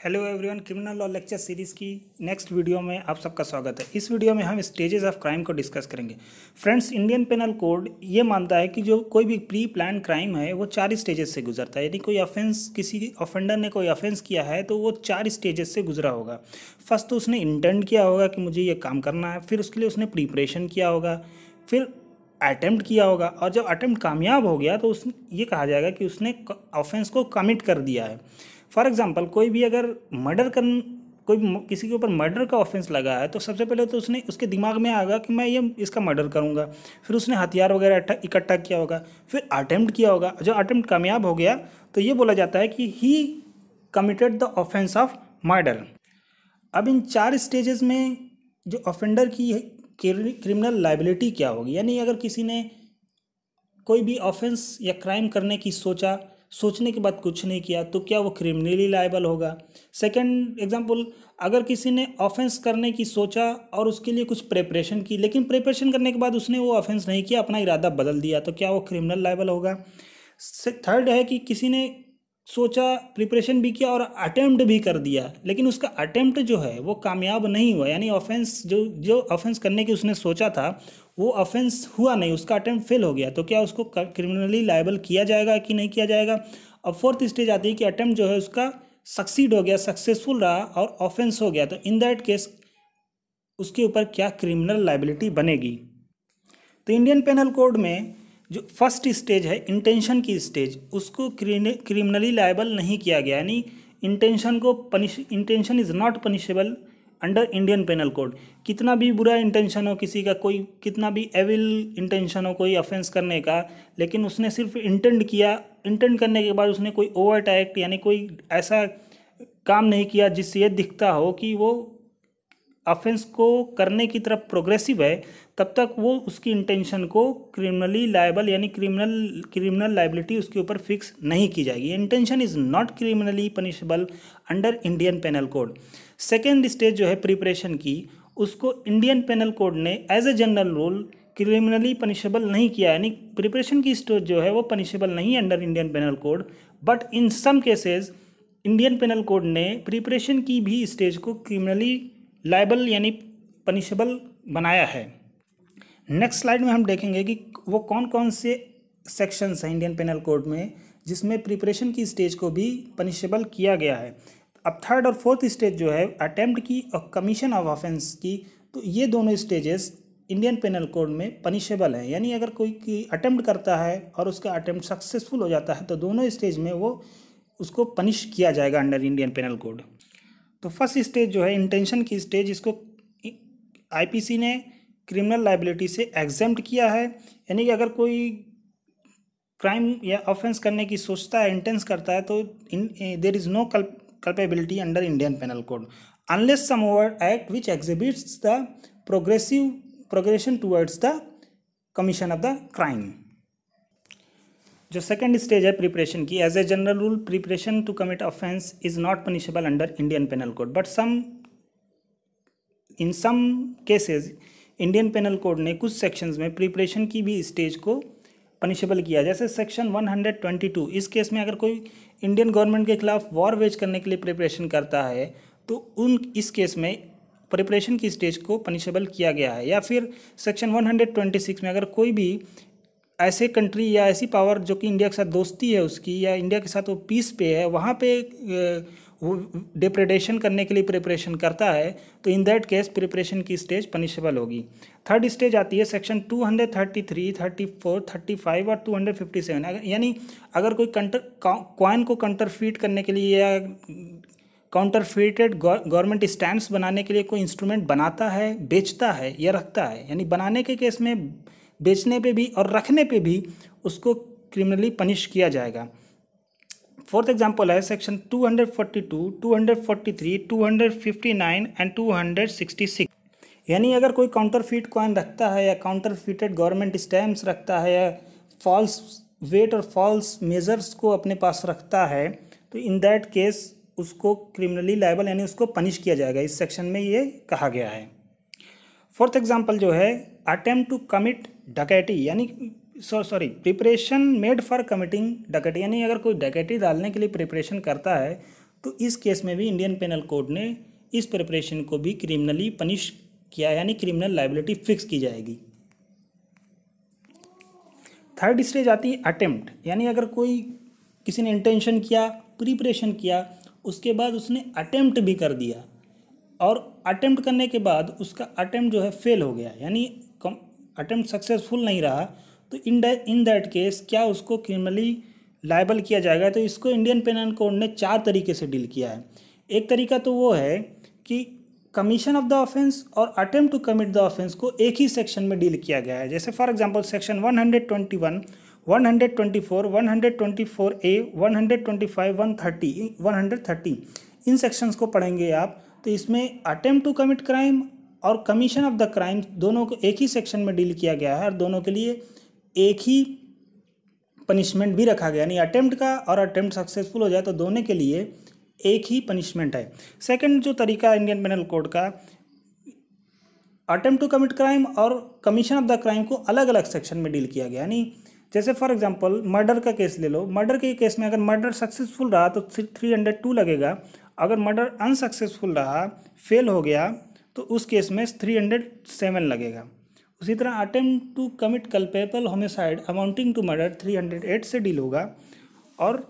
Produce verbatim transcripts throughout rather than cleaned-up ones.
Hello everyone, criminal law lecture series की next video में आप सबका स्वागत है। इस वीडियो में हम स्टेजेस ऑफ क्राइम को डिस्कस करेंगे। फ्रेंड्स, इंडियन पेनल कोड ये मानता है कि जो कोई भी प्री प्लान क्राइम है वो चार स्टेजेस से गुजरता है। यदि कोई ऑफेंस, किसी ऑफेंडर ने कोई ऑफेंस किया है तो वो चार स्टेजेस से गुजरा होगा। फर्स्ट तो उसने इंटेंट किया होगा कि मुझे ये काम करना है, फिर उसके लिए उसने प्रिपरेशन किया होगा, फिर अटेम्प्ट किया होगा, और जब अटेम्प्ट कामयाब हो गया तो उस ये कहा जाएगा कि उसने ऑफेंस को कमिट कर दिया है। फॉर एग्जांपल, कोई भी अगर मर्डर कर कोई किसी के ऊपर मर्डर का ऑफेंस लगा है तो सबसे पहले तो उसने उसके दिमाग में आएगा कि मैं ये इसका मर्डर करूंगा। फिर उसने हथियार वगैरह इकट्ठा किया होगा, फिर अटेम्प्ट किया होगा। जब अटेम्प्ट कामयाब हो गया तो ये बोला जाता है कि he committed the offence of murder. अब इन चार स्टेजेस में जो ऑफेंडर की क्रिमिनल लाइबिलिटी क्या होगी, यानी अगर किसी ने कोई भी ऑफेंस या क्राइम करने की सोचा, सोचने के बाद कुछ नहीं किया, तो क्या वो क्रिमिनली लायबल होगा। सेकंड एग्जांपल, अगर किसी ने ऑफेंस करने की सोचा और उसके लिए कुछ प्रिपरेशन की, लेकिन प्रिपरेशन करने के बाद उसने वो ऑफेंस नहीं किया, अपना इरादा बदल दिया, तो क्या वो क्रिमिनल लायबल होगा। थर्ड है कि किसी ने सोचा, प्रिपरेशन भी किया और अटेम्प्ट भी कर दिया, लेकिन उसका अटेम्प्ट जो है वो कामयाब नहीं हुआ, यानी ऑफेंस जो जो ऑफेंस करने की उसने सोचा था वो ऑफेंस हुआ नहीं, उसका अटेम्प्ट फेल हो गया, तो क्या उसको क्रिमिनली लायबल किया जाएगा कि नहीं किया जाएगा। अब फोर्थ स्टेज आती है कि अटेम्प्ट जो है उसका सक्सीड हो गया, सक्सेसफुल रहा और ऑफेंस हो गया, तो इन दैट केस उसके ऊपर क्या क्रिमिनल लायबिलिटी बनेगी। तो इंडियन पेनल कोड में जो फर्स्ट स्टेज है, इंटेंशन की स्टेज, उसको क्रिमिनली लायबल नहीं किया गया, यानी इंटेंशन को punish intention is not punishable under Indian penal code. कितना भी बुरा इंटेंशन हो किसी का, कोई कितना भी एविल इंटेंशन हो कोई ऑफेंस करने का, लेकिन उसने सिर्फ इंटेंट किया, इंटेंट करने के बाद उसने कोई ओवर्ट एक्ट यानी कोई ऐसा काम नहीं किया जिससे ये दिखता हो कि वो ऑफेंस को करने की तरफ प्रोग्रेसिव है, तब तक वो उसकी इंटेंशन को क्रिमिनली लायबल यानी क्रिमिनल क्रिमिनल लायबिलिटी उसके ऊपर फिक्स नहीं की जाएगी। Intention is not criminally punishable under Indian penal code. Second stage जो है प्रिपरेशन की, उसको इंडियन पेनल कोड ने as a general rule criminally punishable नहीं किया, यानी प्रिपरेशन की स्टेज जो है वो पनिशेबल नहीं under Indian penal code, but in some cases Indian penal code ने प्रिपरेशन की भी स्टेज को क्रिमिनली लायबल यानी पनिशेबल बनाया है। नेक्स्ट स्लाइड में हम देखेंगे कि वो कौन कौन से सेक्शंस हैं इंडियन पेनल कोड में जिसमें प्रिपरेशन की स्टेज को भी पनिशेबल किया गया है। अब थर्ड और फोर्थ स्टेज जो है अटेम्प्ट की और कमीशन ऑफ ऑफेंस की, तो ये दोनों स्टेजेस इंडियन पेनल कोड में पनिशेबल है, यानी अगर कोई अटेम्प्ट करता है और उसका अटेम्प्ट सक्सेसफुल हो जाता है तो दोनों स्टेज में वो उसको पनिश किया जाएगा अंडर इंडियन पेनल कोड। तो फर्स्ट स्टेज जो है इंटेंशन की स्टेज, इसको आईपीसी ने क्रिमिनल लायबिलिटी से एग्जेम्प्ट किया है, यानी कि अगर कोई क्राइम या ऑफेंस करने की सोचता है, इंटेंस करता है, तो there is no culpability under Indian Penal Code unless some overt act which exhibits the progressive progression towards the commission of the crime। जो सेकेंड स्टेज है प्रिपरेशन की, as a general rule preparation to commit offence is not punishable under Indian penal code, but some in some cases Indian penal code ने कुछ sections में preparation की भी stage को punishable किया, जैसे section one hundred twenty two. इस case में अगर कोई इंडियन गवर्नमेंट के खिलाफ वॉर वेज करने के लिए प्रिपरेशन करता है तो उन इस केस में प्रिपरेशन की स्टेज को पनिशेबल किया गया है। या फिर section one hundred twenty six में अगर कोई भी ऐसे कंट्री या ऐसी पावर जो कि इंडिया के साथ दोस्ती है उसकी, या इंडिया के साथ वो पीस पे है, वहाँ पे वो डिप्रेडेशन करने के लिए प्रिपरेशन करता है, तो इन दैट केस प्रिपरेशन की स्टेज पनिशेबल होगी। थर्ड स्टेज आती है section two hundred thirty three, thirty four, thirty five और टू हंड्रेड फिफ्टी सेवन। अगर यानी अगर कोई कंटर कॉइन को काउंटरफीट करने के लिए या काउंटरफीटेड गवर्नमेंट स्टैम्प्स बनाने के लिए कोई इंस्ट्रूमेंट बनाता है, बेचता है या रखता है, यानी बनाने के केस में बेचने पे भी और रखने पे भी उसको क्रिमिनली पनिश किया जाएगा। फोर्थ एग्जांपल है section two hundred forty two, two hundred forty three, two hundred fifty nine and two hundred sixty six. यानी अगर कोई काउंटरफीट कॉइन रखता है या काउंटरफीटेड गवर्नमेंट स्टैम्प्स रखता है या फॉल्स वेट और फॉल्स मेजर्स को अपने पास रखता है, तो इन दैट केस उसको क्रिमिनली लायबल यानी उसको पनिश किया जाएगा। इस सेक्शन में ये कहा गया है। फोर्थ एग्जांपल जो है अटेम्प्ट टू कमिट डकैती, यानी so sorry preparation made for committing डकैती, यानी अगर कोई डकैती डालने के लिए प्रिपरेशन करता है तो इस केस में भी इंडियन पेनल कोड ने इस प्रिपरेशन को भी क्रिमिनली पनिश किया, यानी क्रिमिनल लायबिलिटी फिक्स की जाएगी। थर्ड स्टेज आती है अटेम्प्ट, यानी अगर कोई किसी ने इंटेंशन किया, प्रिपरेशन किया, उसके बाद उसने अटेम्प्ट भी कर दिया और अटेम्प्ट करने के बाद उसका अटेम्प्ट जो है फेल हो गया, यानी अटेम्प्ट सक्सेसफुल नहीं रहा, तो इन इन दैट केस क्या उसको क्रिमिनली लायबल किया जाएगा। तो इसको इंडियन पेनल कोड ने चार तरीके से डील किया है। एक तरीका तो वो है कि कमीशन ऑफ द ऑफेंस और attempt to commit the offence को एक ही सेक्शन में डील किया गया है। जैसे for example section one hundred twenty one, one hundred twenty four, one hundred twenty four A, one hundred twenty five, one thirty, one hundred thirty, इन sections को पढ़ेंगे आप तो इसमें अटेम्प्ट टू कमिट क्राइम और कमीशन ऑफ द क्राइम दोनों को एक ही सेक्शन में डील किया गया है और दोनों के लिए एक ही पनिशमेंट भी रखा गया, यानी अटेम्प्ट का और अटेम्प्ट सक्सेसफुल हो जाए तो दोनों के लिए एक ही पनिशमेंट है। सेकंड जो तरीका है इंडियन पेनल कोड का, अटेम्प्ट टू कमिट क्राइम और कमीशन ऑफ द क्राइम को अलग अलग सेक्शन में डील किया गया, यानी जैसे फॉर एग्जांपल मर्डर का केस ले लो। मर्डर के केस में अगर मर्डर सक्सेसफुल रहा तो थ्री हंड्रेड टू लगेगा, अगर मर्डर अनसक्सेसफुल रहा, फेल हो गया, तो उस केस में थ्री हंड्रेड सेवन लगेगा। उसी तरह attempt to commit culpable homicide amounting to murder three hundred eight से डील होगा और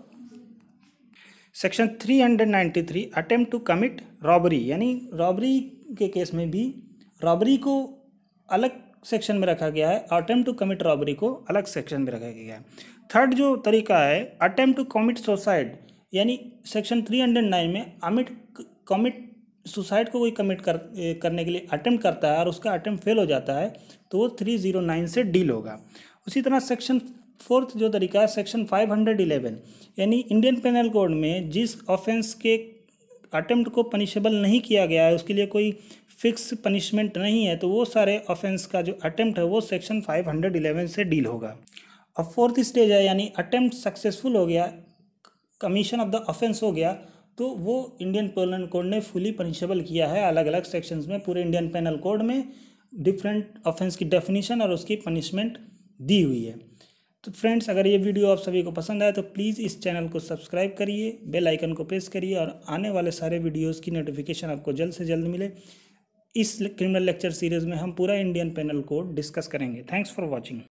section three hundred ninety three attempt to commit robbery, यानी रॉबरी के केस में भी रॉबरी को अलग सेक्शन में रखा गया है, अटेम्प्ट टू कमिट रॉबरी को अलग सेक्शन में रखा गया है। थर्ड जो तरीका है अटेम्प्ट टू कमिट सुसाइड, यानी सेक्शन थ्री हंड्रेड नाइन में अमिट कमिट सुसाइड को कोई कमिट कर करने के लिए अटेम्प्ट करता है और उसका अटेम्प्ट फेल हो जाता है तो वो थ्री जीरो नाइन से डील होगा। उसी तरह सेक्शन फोर्थ जो तरीका है सेक्शन फाइव हंड्रेड इलेवन, यानी इंडियन पेनल कोड में जिस ऑफेंस के अटेम्प्ट को पनिशेबल नहीं किया गया है, उसके लिए कोई फिक्स पनिशमेंट नहीं है, तो वो सारे ऑफेंस का जो अटेम्प्ट है वो सेक्शन फाइव हंड्रेड इलेवन से डील होगा। अब फोर्थ स्टेज है, यानी अटेम्प्ट सक्सेसफुल हो गया, कमीशन ऑफ द ऑफेंस हो गया, तो वो इंडियन पेनल कोड ने फुली पनिशेबल किया है अलग अलग सेक्शंस में। पूरे इंडियन पेनल कोड में डिफरेंट ऑफेंस की डेफिनेशन और उसकी पनिशमेंट दी हुई है। तो फ्रेंड्स, अगर ये वीडियो आप सभी को पसंद आए तो प्लीज़ इस चैनल को सब्सक्राइब करिए, बेल आइकन को प्रेस करिए और आने वाले सारे वीडियोज़ की नोटिफिकेशन आपको जल्द से जल्द मिले। इस क्रिमिनल लेक्चर सीरीज़ में हम पूरा इंडियन पेनल कोड डिस्कस करेंगे। Thanks for watching.